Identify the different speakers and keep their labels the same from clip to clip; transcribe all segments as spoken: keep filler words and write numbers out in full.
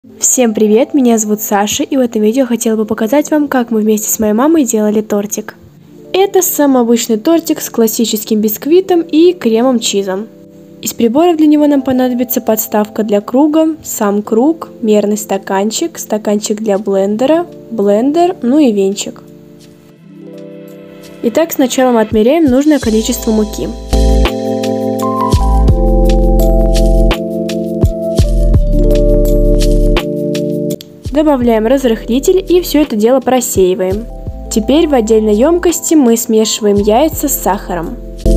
Speaker 1: Всем привет, меня зовут Саша, и в этом видео хотела бы показать вам, как мы вместе с моей мамой делали тортик. Это самый обычный тортик с классическим бисквитом и кремом-чизом. Из приборов для него нам понадобится подставка для круга, сам круг, мерный стаканчик, стаканчик для блендера, блендер, ну и венчик. Итак, сначала мы отмеряем нужное количество муки. Добавляем разрыхлитель и все это дело просеиваем. Теперь в отдельной емкости мы смешиваем яйца с сахаром.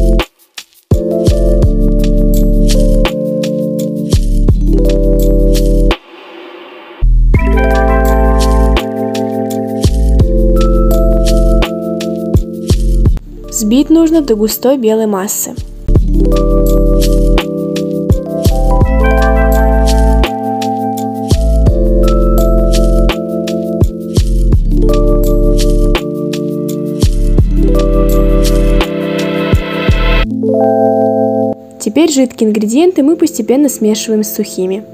Speaker 1: Взбить нужно до густой белой массы. Теперь жидкие ингредиенты мы постепенно смешиваем с сухими.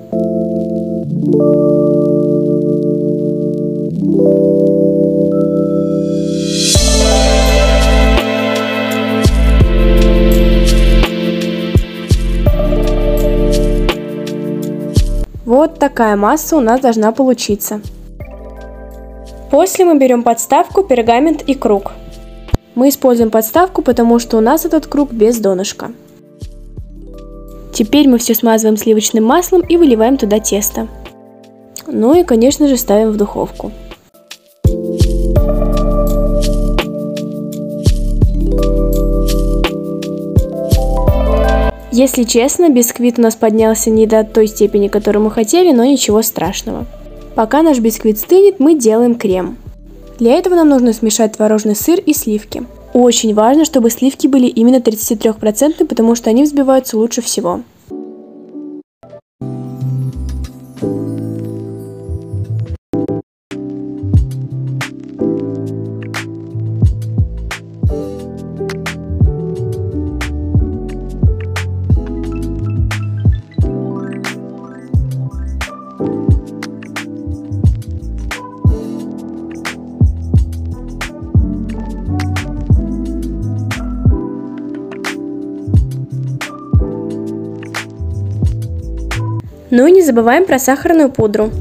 Speaker 1: Вот такая масса у нас должна получиться. После мы берем подставку, пергамент и круг. Мы используем подставку, потому что у нас этот круг без донышка. Теперь мы все смазываем сливочным маслом и выливаем туда тесто. Ну и, конечно же, ставим в духовку. Если честно, бисквит у нас поднялся не до той степени, которую мы хотели, но ничего страшного. Пока наш бисквит стынет, мы делаем крем. Для этого нам нужно смешать творожный сыр и сливки. Очень важно, чтобы сливки были именно тридцатитрёхпроцентные, потому что они взбиваются лучше всего. Ну и не забываем про сахарную пудру.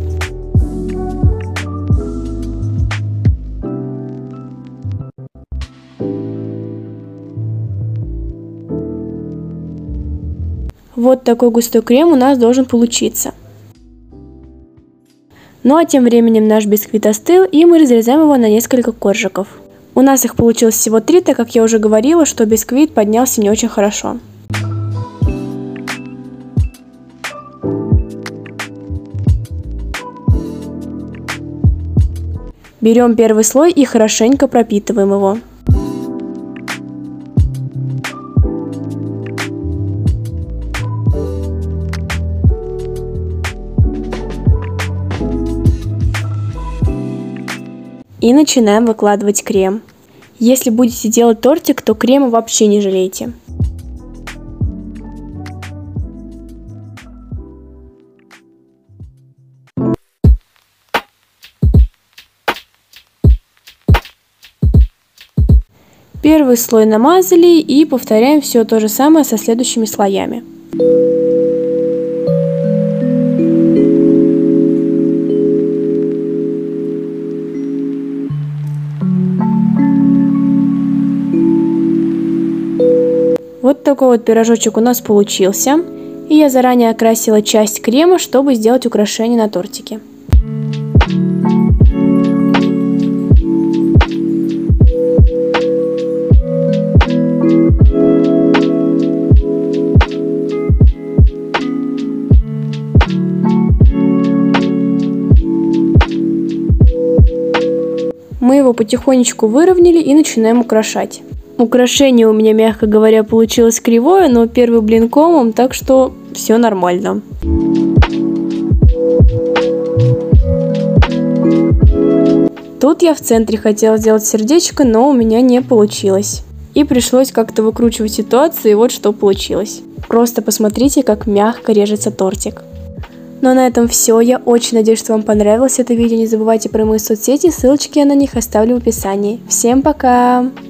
Speaker 1: Вот такой густой крем у нас должен получиться. Ну а тем временем наш бисквит остыл, и мы разрезаем его на несколько коржиков. У нас их получилось всего три, так как я уже говорила, что бисквит поднялся не очень хорошо. Берем первый слой и хорошенько пропитываем его. И начинаем выкладывать крем. Если будете делать тортик, то крема вообще не жалейте. Первый слой намазали и повторяем все то же самое со следующими слоями. Вот такой вот пирожочек у нас получился. И я заранее окрасила часть крема, чтобы сделать украшение на тортике. Мы его потихонечку выровняли и начинаем украшать. Украшение у меня, мягко говоря, получилось кривое, но первый блин комом, так что все нормально. Тут я в центре хотела сделать сердечко, но у меня не получилось. И пришлось как-то выкручивать ситуацию, и вот что получилось. Просто посмотрите, как мягко режется тортик. Ну а на этом все. Я очень надеюсь, что вам понравилось это видео. Не забывайте про мои соцсети, ссылочки я на них оставлю в описании. Всем пока!